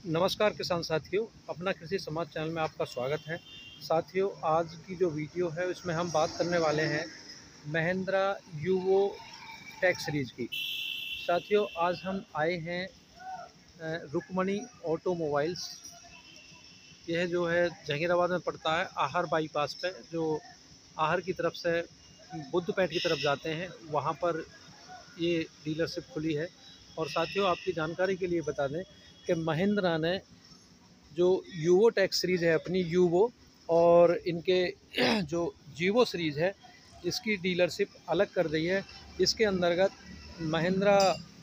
नमस्कार किसान साथियों, अपना कृषि समाज चैनल में आपका स्वागत है। साथियों, आज की जो वीडियो है उसमें हम बात करने वाले हैं महिंद्रा यूवो टेक सीरीज़ की। साथियों, आज हम आए हैं रुक्मणी ऑटोमोबाइल्स। यह जो है जहांगीराबाद में पड़ता है, आहर बाईपास पे, जो आहर की तरफ से बुद्धपेट की तरफ जाते हैं वहाँ पर ये डीलरशिप खुली है। और साथियों, आपकी जानकारी के लिए बता दें कि महिंद्रा ने जो यूवो टेक सीरीज़ है अपनी यूवो, और इनके जो जीवो सीरीज़ है इसकी डीलरशिप अलग कर दी है। इसके अंतर्गत Mahindra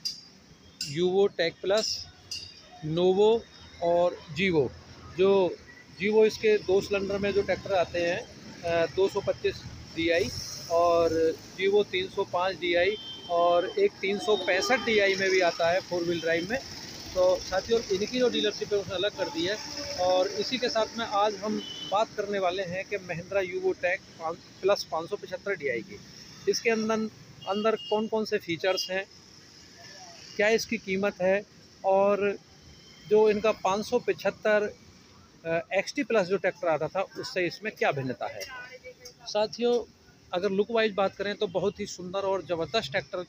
Yuvo Tech plus, Novo और जीवो। जो जीवो इसके 2 सिलेंडर में जो ट्रैक्टर आते हैं 225 DI, और जीवो 305 DI, और एक 365 DI में भी आता है 4 व्हील ड्राइव में। तो साथियों, इनकी जो डीलरशिप है उसने अलग कर दी है। और इसी के साथ में आज हम बात करने वाले हैं कि Mahindra Yuvo Tech plus 575 DI की। इसके अंदर कौन कौन से फीचर्स हैं, क्या इसकी कीमत है, और जो इनका 575 XT प्लस जो ट्रैक्टर आता था उससे इसमें क्या भिन्नता है। साथियों, अगर लुक वाइज बात करें तो बहुत ही सुंदर और ज़बरदस्त ट्रैक्टर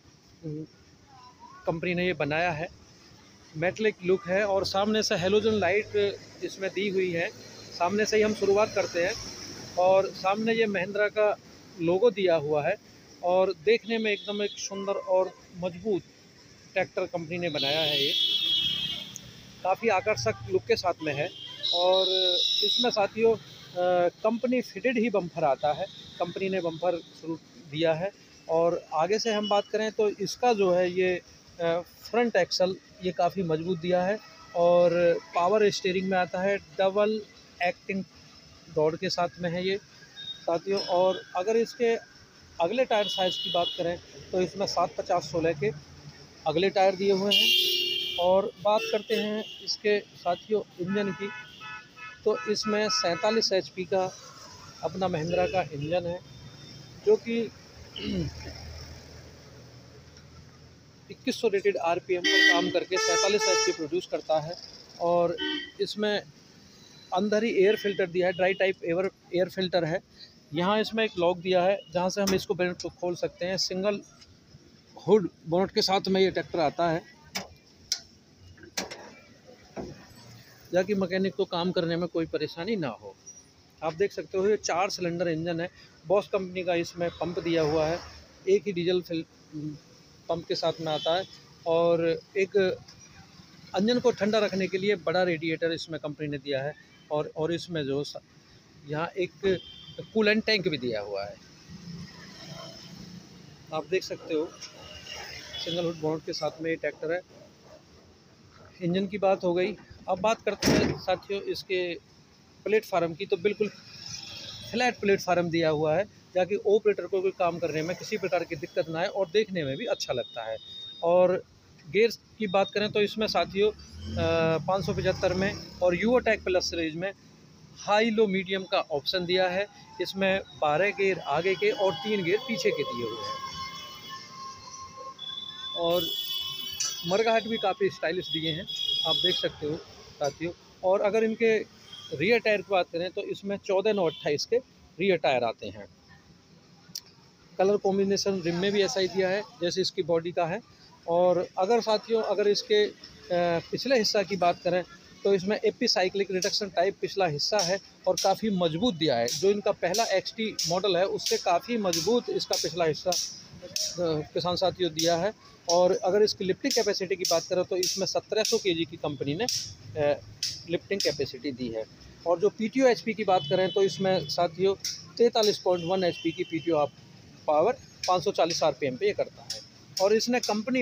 कंपनी ने ये बनाया है। मेटलिक लुक है और सामने से हेलोजन लाइट इसमें दी हुई है। सामने से ही हम शुरुआत करते हैं, और सामने ये महिंद्रा का लोगो दिया हुआ है, और देखने में एकदम एक सुंदर और मजबूत ट्रैक्टर कंपनी ने बनाया है। ये काफ़ी आकर्षक लुक के साथ में है। और इसमें साथियों कंपनी फिटेड ही बम्पर आता है, कंपनी ने बम्पर शुरू दिया है। और आगे से हम बात करें तो इसका जो है ये फ्रंट एक्सल ये काफ़ी मजबूत दिया है, और पावर स्टीयरिंग में आता है, डबल एक्टिंग रॉड के साथ में है ये साथियों। और अगर इसके अगले टायर साइज़ की बात करें तो इसमें 750/16 के अगले टायर दिए हुए हैं। और बात करते हैं इसके साथियों इंजन की, तो इसमें 47 HP का अपना महिंद्रा का इंजन है, जो कि 2100 रेटेड RPM पर काम करके 47 HP प्रोड्यूस करता है। और इसमें अंदर ही एयर फिल्टर दिया है, ड्राई टाइप एयर फिल्टर है। यहाँ इसमें एक लॉक दिया है जहाँ से हम इसको बोनट को खोल सकते हैं। सिंगल हुड बोनट के साथ में ये ट्रैक्टर आता है, ताकि मैकेनिक को काम करने में कोई परेशानी ना हो। आप देख सकते हो ये 4 सिलेंडर इंजन है। बॉस कंपनी का इसमें पंप दिया हुआ है, एक ही डीजल पंप के साथ में आता है। और एक इंजन को ठंडा रखने के लिए बड़ा रेडिएटर इसमें कंपनी ने दिया है। और इसमें जो यहाँ एक कूलेंट टैंक भी दिया हुआ है, आप देख सकते हो। सिंगल हुड बोनट के साथ में ये ट्रैक्टर है। इंजन की बात हो गई। अब बात करते हैं साथियों इसके प्लेटफार्म की, तो बिल्कुल फ्लैट प्लेटफार्म दिया हुआ है, ताकि ऑपरेटर को कोई काम करने में किसी प्रकार की दिक्कत ना आए और देखने में भी अच्छा लगता है। और गेयर की बात करें तो इसमें साथियों 575 में और यूवो टेक प्लस सीरीज में हाई लो मीडियम का ऑप्शन दिया है। इसमें 12 गेयर आगे के और 3 गेयर पीछे के दिए हुए हैं। और मरघाट भी काफ़ी स्टाइलिश दिए हैं, आप देख सकते हो साथियों। और अगर इनके रियर टायर की बात करें तो इसमें 14/28 के रियर टायर आते हैं। कलर कॉम्बिनेशन रिम में भी ऐसा ही दिया है जैसे इसकी बॉडी का है। और अगर साथियों अगर इसके पिछले हिस्सा की बात करें तो इसमें एपिसाइक्लिक रिडक्शन टाइप पिछला हिस्सा है, और काफ़ी मजबूत दिया है। जो इनका पहला XT मॉडल है उससे काफ़ी मजबूत इसका पिछला हिस्सा किसान साथियों दिया है। और अगर इसकी लिफ्टिंग कैपेसिटी की बात करें तो इसमें 1700 kg की कंपनी ने लिफ्टिंग कैपेसिटी दी है। और जो PTO HP की बात करें तो इसमें साथियों 43.1 HP की PTO पावर 540 RPM पे ये करता है। और इसने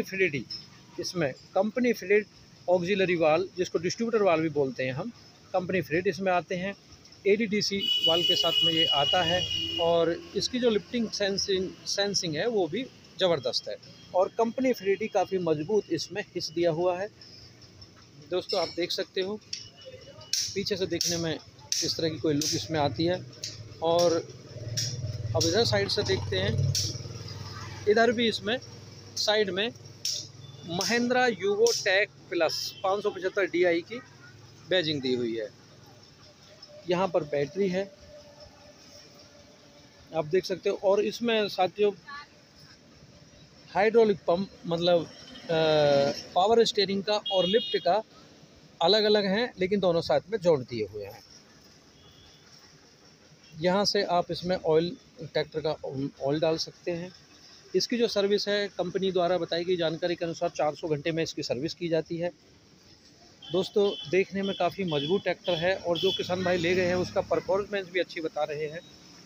कंपनी फिटेड ऑक्सिलरी वाल, जिसको डिस्ट्रीब्यूटर वाल भी बोलते हैं हम, कंपनी फिटेड इसमें आते हैं। ADDC वाल के साथ में ये आता है। और इसकी जो लिफ्टिंग सेंसिंग है वो भी ज़बरदस्त है। और कंपनी फिटेड ही काफ़ी मजबूत इसमें हिस्स दिया हुआ है। दोस्तों, आप देख सकते हो पीछे से देखने में इस तरह की कोई लुक इसमें आती है। और अब इधर साइड से देखते हैं, इधर भी इसमें साइड में Mahindra Yuvo Tech plus 575 DI की बैजिंग दी हुई है। यहाँ पर बैटरी है, आप देख सकते हो। और इसमें साथियों हाइड्रोलिक पंप मतलब पावर स्टीयरिंग का और लिफ्ट का अलग अलग हैं, लेकिन दोनों साथ में जोड़ दिए हुए हैं। यहाँ से आप इसमें ऑयल, ट्रैक्टर का ऑयल डाल सकते हैं। इसकी जो सर्विस है कंपनी द्वारा बताई गई जानकारी के अनुसार 400 घंटे में इसकी सर्विस की जाती है। दोस्तों देखने में काफ़ी मजबूत ट्रैक्टर है और जो किसान भाई ले गए हैं उसका परफॉर्मेंस भी अच्छी बता रहे हैं।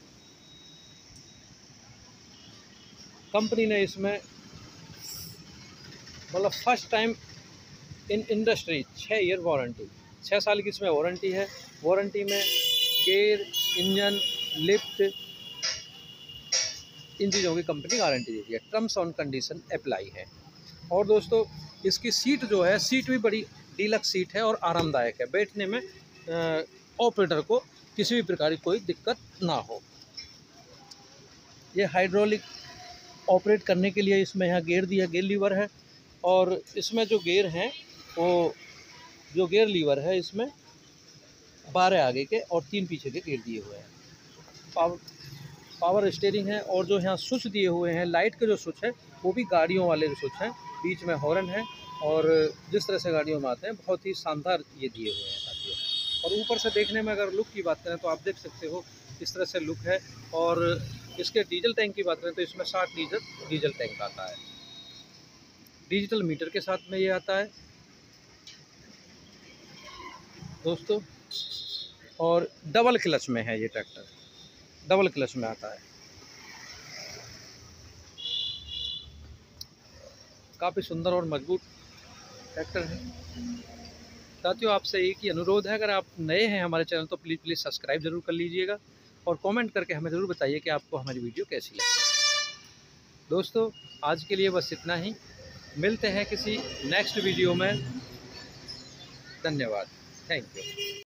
कंपनी ने इसमें मतलब first time in industry 6 year warranty, 6 साल की इसमें वारंटी है। वारंटी में गेयर, इंजन, लिफ्ट, इन चीज़ों की कंपनी गारंटी देती है। टर्म्स ऑन कंडीशन अप्लाई है। और दोस्तों इसकी सीट जो है, सीट भी बड़ी डीलक्स सीट है और आरामदायक है। बैठने में ऑपरेटर को किसी भी प्रकार की कोई दिक्कत ना हो। ये हाइड्रोलिक ऑपरेट करने के लिए इसमें यहाँ गियर दिया, गियर लीवर है। और इसमें जो गियर हैं वो जो गियर लीवर है इसमें 12 आगे के और 3 पीछे के गियर दिए हुए हैं। पावर स्टीयरिंग है। और जो यहाँ स्विच दिए हुए हैं, लाइट के जो स्विच है वो भी गाड़ियों वाले स्विच हैं। बीच में हॉर्न है और जिस तरह से गाड़ियों में आते हैं बहुत ही शानदार ये दिए हुए हैं साथियों। और ऊपर से देखने में अगर लुक की बात करें तो आप देख सकते हो इस तरह से लुक है। और इसके डीजल टैंक की बात करें तो इसमें 60 लीटर डीजल टैंक आता है। डिजिटल मीटर के साथ में ये आता है दोस्तों। और डबल क्लच में है ये ट्रैक्टर, डबल क्लच में आता है। काफ़ी सुंदर और मजबूत ट्रैक्टर है साथियों। आपसे एक ही अनुरोध है, अगर आप नए हैं हमारे चैनल तो प्लीज़ सब्सक्राइब ज़रूर कर लीजिएगा और कमेंट करके हमें ज़रूर बताइए कि आपको हमारी वीडियो कैसी लगती है। दोस्तों आज के लिए बस इतना ही, मिलते हैं किसी नेक्स्ट वीडियो में। धन्यवाद, थैंक यू।